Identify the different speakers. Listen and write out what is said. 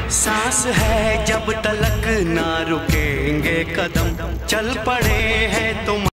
Speaker 1: सांस है जब तलक ना रुकेंगे कदम, चल पड़े हैं तुम।